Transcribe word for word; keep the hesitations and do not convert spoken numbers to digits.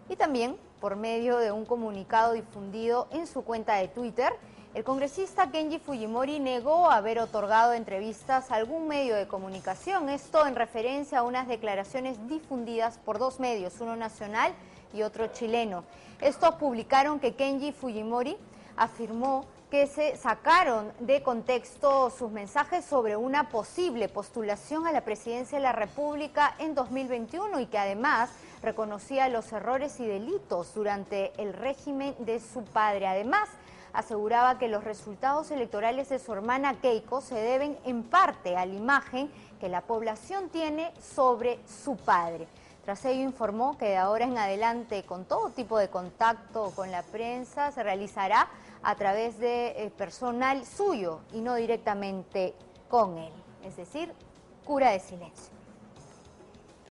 Y también, por medio de un comunicado difundido en su cuenta de Twitter, el congresista Kenji Fujimori negó haber otorgado entrevistas a algún medio de comunicación, esto en referencia a unas declaraciones difundidas por dos medios, uno nacional y otro chileno. Estos publicaron que Kenji Fujimori afirmó que se sacaron de contexto sus mensajes sobre una posible postulación a la presidencia de la República en dos mil veintiuno y que además reconocía los errores y delitos durante el régimen de su padre. Además, aseguraba que los resultados electorales de su hermana Keiko se deben en parte a la imagen que la población tiene sobre su padre. Tras ello informó que de ahora en adelante, con todo tipo de contacto con la prensa, se realizará a través de eh, personal suyo y no directamente con él, es decir, cura de silencio.